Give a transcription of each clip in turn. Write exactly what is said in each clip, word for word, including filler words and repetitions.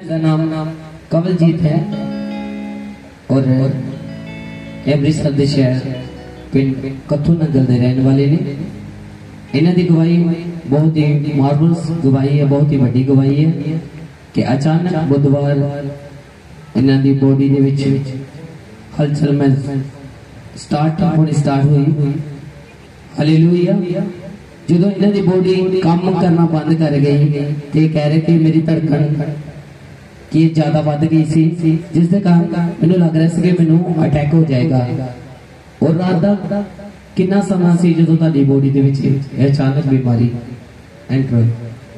नाम कवलजीत है और अमृतसर के शहर पिंड कथू नगर के रहने वाले ने। इन्हों की गवाही बहुत ही मार्वलस गवाही है, बहुत ही बड़ी गवाही है कि अचानक बुधवार इन्हों की बॉडी के विच हलचल में स्टार्ट होनी स्टार्ट हुई। हालेलुया। जो इन्हों की बॉडी काम करना बंद कर गई तो कह रहे कि मेरी धड़कन कि ज्यादा बढ़ गई सी, जिसके कारण मैनू लग रहा है कि मैनू अटैक हो जाएगा। और रात का कितना समा सी जो ताड़ी बॉडी दे विच अचानक बीमारी एंटर हुई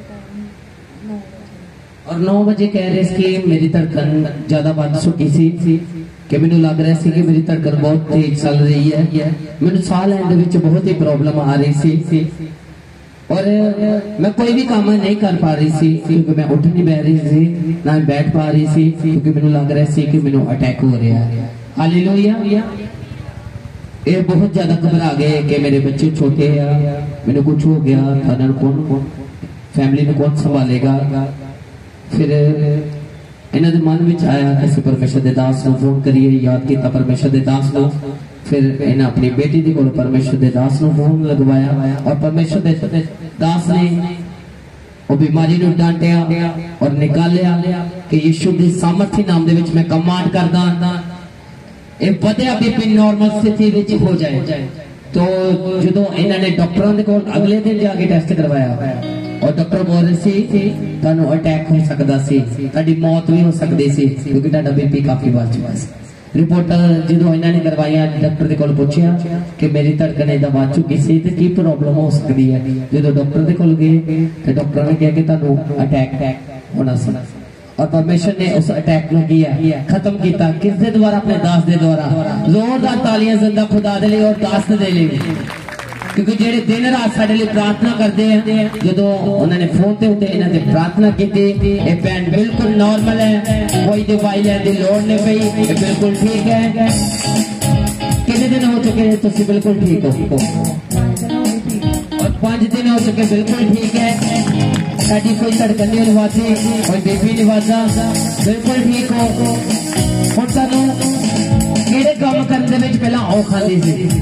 और नौ बजे कह रहे थे कि मेरी धड़कन ज्यादा बढ़ चुकी सी कि मैनू लग रहा है कि मेरी धड़कन बहुत तेज चल रही है, मैनू साह लैन दे बहुत ही प्रॉब्लम आ रही सी और मैं कोई भी काम नहीं कर पा रही थी क्योंकि मैं उठ नहीं बह रही थी, ना बैठ पा रही थी क्योंकि मैनू लग रहा है कि मैनू अटैक हो रहा है। हालेलुया। ये बहुत ज्यादा घबरा गए कि मेरे बच्चे छोटे हैं, मैनू कुछ हो गया था, कौन फैमिली में कौन संभालेगा। फिर इन्हों के मन में आया कि परमेश्वर के दास को फोन करिए, याद किया परमेश्वर के दास को। फिर इन्हें अपनी बेटी के कोल परमेश्वर के दास को फोन लगवाया और परमेश्वर के दास ने वो बीमारी को डांटिया और निकालिया कि यीशु के सामर्थ्य नाम दे विच मैं कमांड करदा ये बढ़िया बीपी नॉर्मल स्थिति हो जाए। तो जो इन्होंने डॉक्टरों के कोल अगले दिन जाके टेस्ट करवाया और डॉक्टर बोल रहे सी तुहानू अटैक हो सकता सी, तुहाडी मौत भी हो सकती सी क्योंकि तुहाडा बीपी काफी बढ़ चुका है। रिपोर्ट जो इन्होंने करवाया डॉक्टर के पूछा कि मेरी धड़कन इदा बढ़ चुकी सी तो की प्रॉब्लम हो सकती है। जो डॉक्टर के गए तो डॉक्टर ने कहा कि तुहानू अटैक होना सी और परमेश्वर ने उस अटैक को किया खत्म किया किसके द्वारा? अपने दास के द्वारा। जोरदार तालियां जिंदा खुदा दे लिए और दास दे लिए, क्योंकि जेडे दिन रात साडे लिए प्रार्थना करते हैं, जो उन्होंने फोन ते उत्ते इन्हां ते प्रार्थना की, ये भैन बिल्कुल नॉर्मल है, कोई दवाई लैण दी लोड़ नहीं पई, ये बिल्कुल ठीक है। कितने दिन हो चुके हैं तुसीं बिल्कुल ठीक हो? और पांच दिन हो चुके बिल्कुल ठीक है। साडी कोई धड़कन नहीं निवासी, कोई बीपी नहीं वादा, बिल्कुल ठीक हो। हुण सानू किहड़े काम करन दे विच पहलां औख आंदी सी?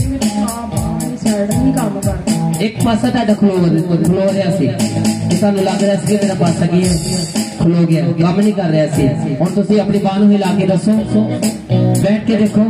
एक पासा तुहाडा खलो खलो रहा सी, सानू लग रहा सी मेरा पासा की खलो गया, काम नहीं कर रहा सी। हुण तुसीं अपनी बांह नूं हिला के दसो, बैठ के देखो,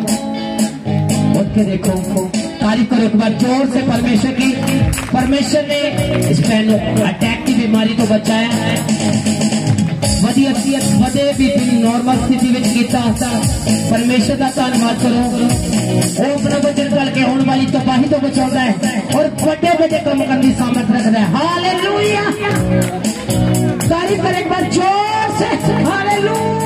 उठ के देखो, तारीफ करो एक बार जोर से परमेश्वर की। परमेश्वर ने इस पैन अटैक की बीमारी को बचाया है, वधिया वधे भी नॉर्मल स्थिति में कीता। परमेश्वर का धन्यवाद करो, वो अपना वचन करके होने वाली तबाही तो बचाता है और बड़े बड़े काम करने की सामर्थ रखता है। हालेलुया। तारीफ करें एक बार जोर से, हालेलुया।